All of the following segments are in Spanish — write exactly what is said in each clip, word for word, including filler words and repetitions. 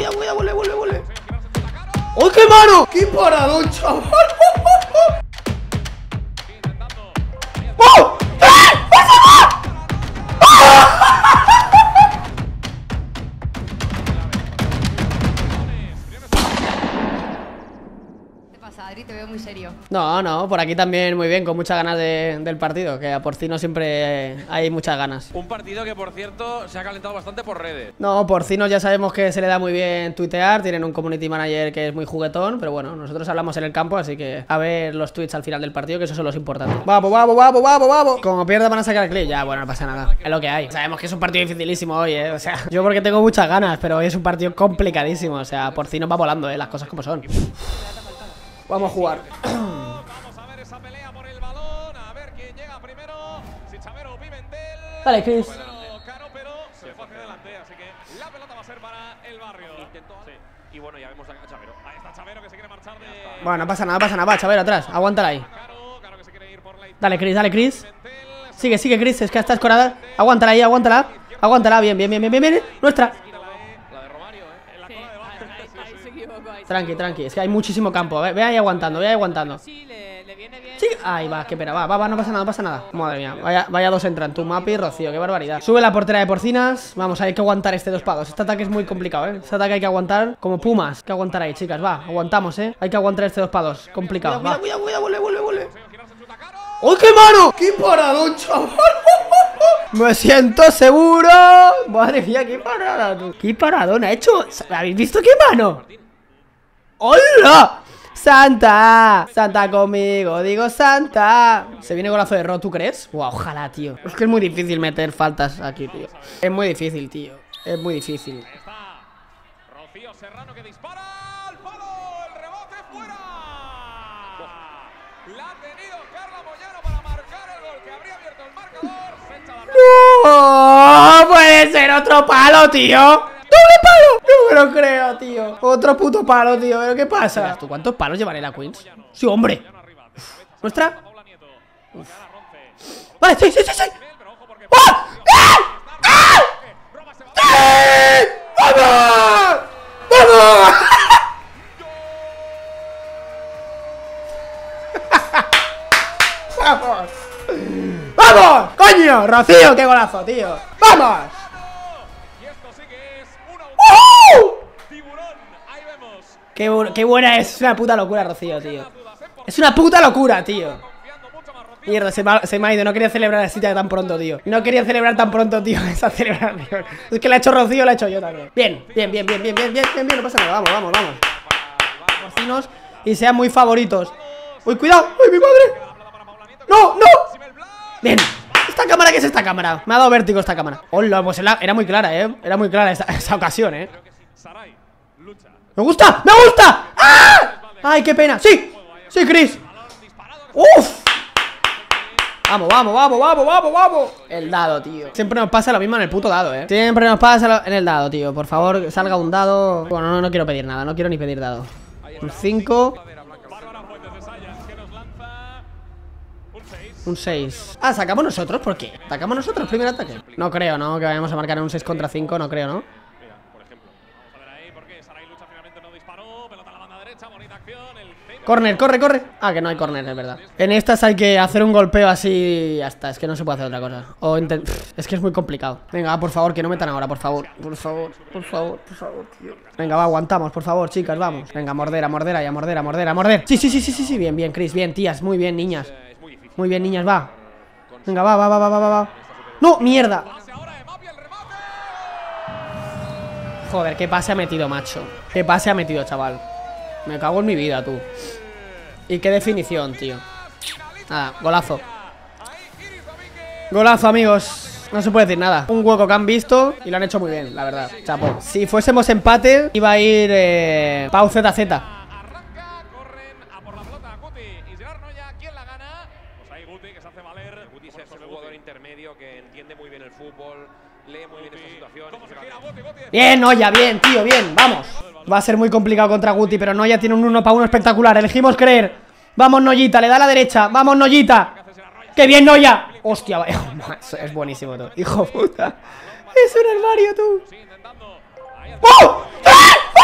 cuidado, cuidado, vuelve, vuelve, vuelve. ¡Uy, qué mano! ¡Qué paradón, chaval! ¡Oh! ¡Eh! Adri, te veo muy serio. No, no, por aquí también muy bien, con muchas ganas de, del partido, que a Porcino siempre hay muchas ganas. Un partido que, por cierto, se ha calentado bastante por redes. No, Porcino ya sabemos que se le da muy bien tuitear, tienen un community manager que es muy juguetón, pero bueno, nosotros hablamos en el campo, así que a ver los tweets al final del partido, que esos son los importantes. ¡Vamos, vamos, vamos, vamos, vamos! Como pierda van a sacar el clip, ya, bueno, no pasa nada, es lo que hay. Sabemos que es un partido dificilísimo hoy, eh, o sea, yo porque tengo muchas ganas, pero hoy es un partido complicadísimo, o sea, Porcino va volando, eh, las cosas como son. Vamos a jugar. Vamos a ver esa pelea por el balón, a ver quién llega primero. Si Chavero o Pimentel. Dale, Chris. Caro, pero se le fue hacia adelante, así que la pelota va a ser para el barrio. Intentó. Sí. Y bueno, ya vemos a Chavero. Ahí está Chavero que se quiere marchar de. Bueno, no pasa nada, no pasa nada, va, Chavero atrás, aguántala ahí. Caro, Caro que se quiere ir por la. Dale, Chris, dale, Chris. Sigue, sigue, Chris, es que está escorada. Aguántala ahí, aguántala. Aguántala, bien, bien, bien, bien, bien, bien. Nuestra. Tranqui, tranqui, es que hay muchísimo campo. Ve, ve ahí aguantando, ve ahí aguantando. Sí, ahí va, qué pena, va, va, va, no pasa nada, no pasa nada. Madre mía, vaya, vaya dos entran, tu Mapi y Rocío, qué barbaridad. Sube la portera de Porcinas. Vamos, hay que aguantar este dos pados. Este ataque es muy complicado, eh. Este ataque hay que aguantar como pumas. Hay que aguantar ahí, chicas, va, aguantamos, eh. Hay que aguantar este dos pados, complicado. Cuidado, cuidado, cuidado, vuelve, vuelve, vuelve. ¡Oh, qué mano! ¡Qué paradón, chaval! Me siento seguro. Madre mía, qué parada, tú. Qué paradón ha hecho. ¿Habéis visto qué mano? ¡Hola! ¡Santa! ¡Santa conmigo! Digo Santa. Se viene golazo de Ro, ¿tú crees? Wow, ojalá, tío. Es que es muy difícil meter faltas aquí, tío. Es muy difícil, tío. Es muy difícil. Ahí está Rocío Serrano que dispara al palo. El rebote fuera. La ha tenido Carla Moyano para marcar el gol que habría abierto el marcador. Se echa la... ¡No! ¡Puede ser otro palo, tío! ¡Doble palo! No me lo creo, tío. Otro puto palo, tío. ¿Pero qué pasa? ¿Tú cuántos palos llevaré la Queens? Sí, hombre. Uf. ¿Nuestra? Uf. Vale, sí, sí, sí, sí. ¡Ah! ¡Ah! ¡Ah! ¡Sí! ¡Vamos! ¡Vamos! ¡Vamos! ¡Vamos! ¡Coño! ¡Rocío! ¡Qué golazo, tío! ¡Vamos! Qué, bu qué buena es, es una puta locura, Rocío, tío. Es una puta locura, tío. Mierda, se me, ha, se me ha ido, no quería celebrar así tan pronto, tío. No quería celebrar tan pronto, tío, esa celebración. Es que la ha hecho Rocío, la he hecho yo también. Bien, bien, bien, bien, bien, bien, bien, bien, bien, no pasa nada, vamos, vamos, vamos. Porcinos y sean muy favoritos. Uy, cuidado, uy, mi madre. No, no. Bien. ¿Esta cámara qué es esta cámara? Me ha dado vértigo esta cámara. Hola, pues era, era muy clara, eh. Era muy clara esa, esa ocasión, eh. ¡Me gusta! ¡Me gusta! ¡Ah! ¡Ay, qué pena! ¡Sí! ¡Sí, Chris! ¡Uf! Vamos, vamos, vamos, vamos, vamos, vamos. El dado, tío. Siempre nos pasa lo mismo en el puto dado, eh. Siempre nos pasa lo... en el dado, tío. Por favor, salga un dado. Bueno, no, no quiero pedir nada. No quiero ni pedir dado. Un cinco. Un seis. Ah, ¿sacamos nosotros? ¿Por qué? ¿Sacamos nosotros primer ataque? No creo, ¿no? Que vayamos a marcar en un seis contra cinco. No creo, ¿no? Corner, corre, corre. Ah, que no hay corner, es verdad. En estas hay que hacer un golpeo así y ya está, es que no se puede hacer otra cosa. O intent... Es que es muy complicado. Venga, va, por favor, que no metan ahora, por favor. Por favor, por favor, por favor, tío. Venga, va, aguantamos, por favor, chicas, vamos. Venga, morder, a morder ahí, a morder, a morder, a morder. Sí, sí, sí, sí, sí, sí, bien, bien, Chris, bien, tías, muy bien, niñas. Muy bien, niñas, va. Venga, va, va, va, va, va, va. ¡No, mierda! Joder, qué pase ha metido, macho. Qué pase ha metido, chaval. Me cago en mi vida, tú. Y qué definición, tío. Nada, golazo. Golazo, amigos. No se puede decir nada. Un hueco que han visto y lo han hecho muy bien, la verdad. Chapo. Si fuésemos empate, iba a ir eh, Pau Z Z. Arranca, corren a por la pelota Guti y Gerard Noya, ¿quién la gana? Pues ahí Guti que se hace valer. Guti es un jugador intermedio que entiende muy bien el fútbol, lee muy bien esta situación. Bien, Noya, bien, tío, bien, vamos. Va a ser muy complicado contra Guti, pero Noya tiene un uno para uno espectacular. Elegimos creer. Vamos, Noyita, le da a la derecha. Vamos, Noyita. ¡Qué bien, Noya! Hostia, vaya. Es buenísimo, tú. Hijo puta. Es un armario, tú. ¡Oh! ¡Ah!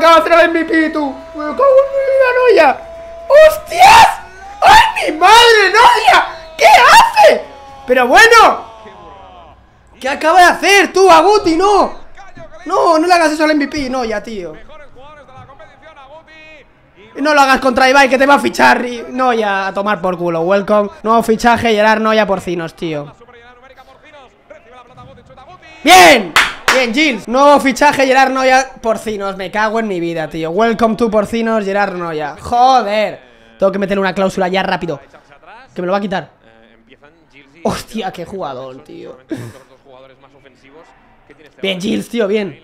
acaba de hacer el M V P, tú. Me cago en mi vida, Noya. ¡Hostias! ¡Ay, mi madre, Noya! ¿Qué hace? Pero bueno, ¿qué acaba de hacer tú, Aguti? No, no, no le hagas eso al M V P, Noya, tío. No lo hagas contra Ibai, que te va a fichar. Noya, a tomar por culo. Welcome. Nuevo fichaje, Gerard Noya Porcinos, tío. ¡Bien! Bien, Gilles. Nuevo fichaje, Gerard Noya Porcinos. Me cago en mi vida, tío. Welcome to Porcinos, Gerard Noya. Joder. Tengo que meterle una cláusula ya rápido, que me lo va a quitar. Hostia, qué jugador, tío. Bien, Gilles, tío, bien.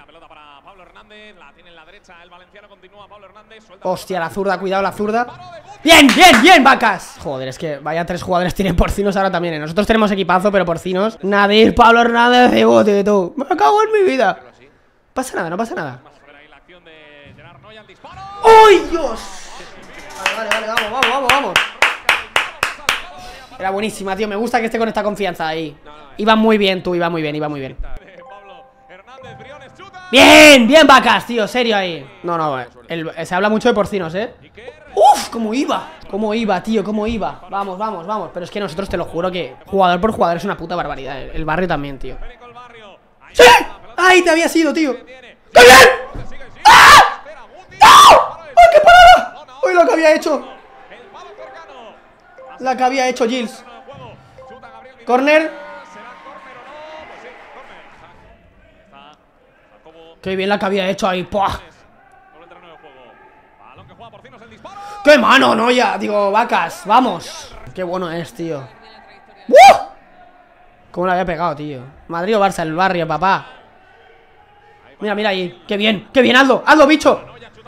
Hostia, la zurda, cuidado, la zurda. Bien, bien, bien, vacas. Joder, es que vaya tres jugadores tienen Porcinos ahora también, ¿eh? Nosotros tenemos equipazo, pero Porcinos. Nadir, Pablo Hernández, Cebote, tú. Me cago en mi vida. Pasa nada, no pasa nada. ¡Ay, Dios! Vale, vale, vale, vamos, vamos, vamos. Era buenísima, tío, me gusta que esté con esta confianza ahí. Iba muy bien, tú, iba muy bien, iba muy bien. Bien, bien, vacas, tío, serio ahí. No, no, el, se habla mucho de Porcinos, eh. Uf, cómo iba, cómo iba, tío, cómo iba. Vamos, vamos, vamos, pero es que nosotros te lo juro que jugador por jugador es una puta barbaridad. El, el barrio también, tío. ¡Sí! ¡Ay, te había sido, tío! ¡Qué bien! ¡Ah! ¡No! ¡Ay, qué parada! ¡Uy, lo que había hecho! La que había hecho Gilles. Corner. Qué bien la que había hecho ahí. ¡Puah! ¡Qué mano, Noya! Digo, vacas, vamos. Qué bueno es, tío. ¡Uh! ¿Cómo le había pegado, tío? Madrid o Barça, el barrio, papá. Mira, mira ahí. ¡Qué bien! ¡Qué bien! ¡Hazlo! ¡Hazlo, bicho!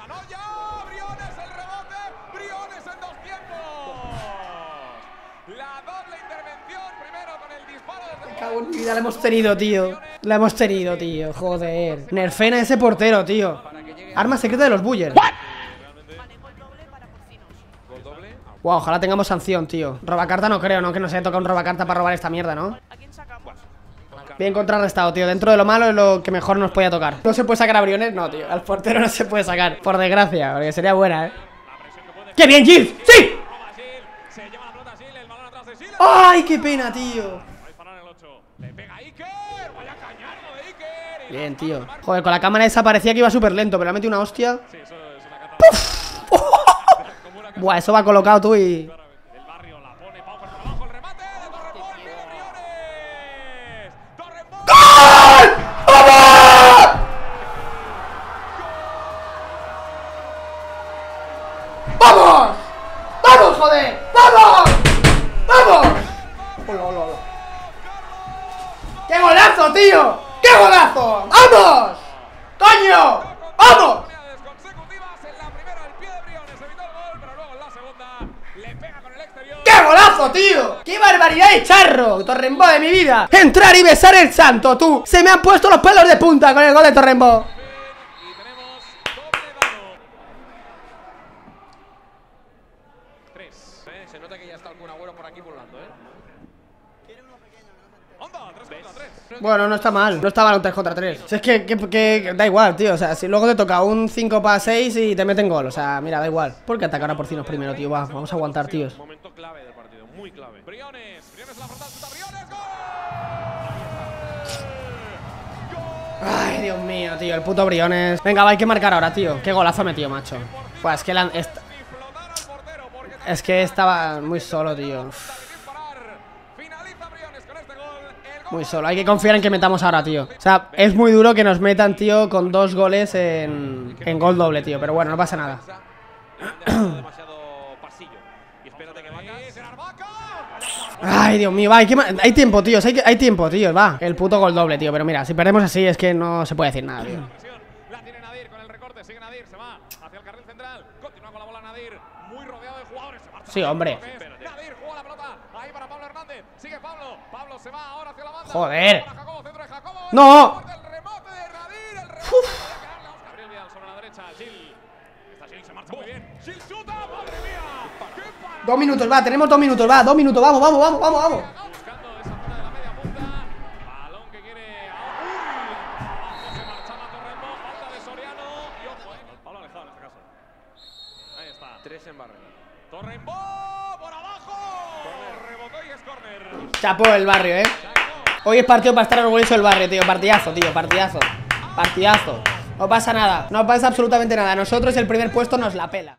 La hemos tenido, tío. La hemos tenido, tío. Joder. Nerfena ese portero, tío. Arma secreta de los Bullers. Wow, ojalá tengamos sanción, tío. Robacarta no creo, ¿no? Que nos haya tocado un robacarta para robar esta mierda, ¿no? Bien contrarrestado, tío. Dentro de lo malo es lo que mejor nos podía tocar. ¿No se puede sacar a Briones? No, tío. Al portero no se puede sacar. Por desgracia, porque sería buena, ¿eh? ¡Qué bien, Gilles! ¡Sí! ¡Ay, qué pena, tío! Bien, tío. Joder, con la cámara esa parecía que iba súper lento, pero le ha metido una hostia. ¡Puf! Buah, eso va colocado tú y... ¡Gol! ¡Vamos! ¡Vamos! ¡Vamos, joder! ¡Vamos! ¡Vamos! ¡Hola, hola, hola! ¡Qué golazo, tío! ¡Qué golazo! ¡Vamos! ¡Coño! ¡Vamos! ¡Qué golazo, tío! ¡Qué barbaridad de charro! Torrembó de mi vida. Entrar y besar el santo, tú. Se me han puesto los pelos de punta con el gol de Torrembó. Se nota que ya está algún agüero por aquí volando, ¿eh? Bueno, no está mal, no está mal un tres contra tres. Si es que, que, que da igual, tío. O sea, si luego te toca un cinco para seis y te meten gol. O sea, mira, da igual. ¿Por qué atacar a Porcinos primero, tío? Va, vamos a aguantar, tíos. Momento clave del partido, muy clave. Briones, Briones la frontal, chuta Briones, ¡gol! Ay, Dios mío, tío, el puto Briones. Venga, va, hay que marcar ahora, tío. Qué golazo metió, macho. Pues es que la, est es que estaba muy solo, tío. Muy solo, hay que confiar en que metamos ahora, tío. O sea, es muy duro que nos metan, tío, con dos goles en, en gol doble, tío. Pero bueno, no pasa nada. Ay, Dios mío, va, hay, que, hay tiempo, tío, hay, hay tiempo, tío, va. El puto gol doble, tío, pero mira, si perdemos así es que no se puede decir nada, tío. La tiene Nadir con el recorte, sigue Nadir, se va hacia el carril central, continúa con la bola Nadir, muy rodeado de jugadores, se marcha. Sí, hombre. Nadir juega la pelota, ahí para Pablo Hernández, sigue Pablo, Pablo se va ahora hacia la banda. Joder. Jacobo, centro de Jacobo, No. El remate de Nadir, el remate. Gabriel Vidal sobre la derecha, Gil. Esta Gil se marcha muy bien. Gil chuta, madre mía. Dos minutos, va, tenemos dos minutos, va, dos minutos, vamos, vamos, vamos, vamos, vamos. Buscando esa zona de la media punta. Balón que quiere. Uy, abajo se marchaba Torrembó, falta de Soriano. Y ojo, eh. Pablo Desembarre. Torrenbó por abajo. Rebotó y es córner. Chapó el barrio, eh. Hoy es partido para estar orgulloso del barrio, tío. Partidazo, tío, partidazo. Partidazo. No pasa nada, no pasa absolutamente nada. Nosotros el primer puesto nos la pela.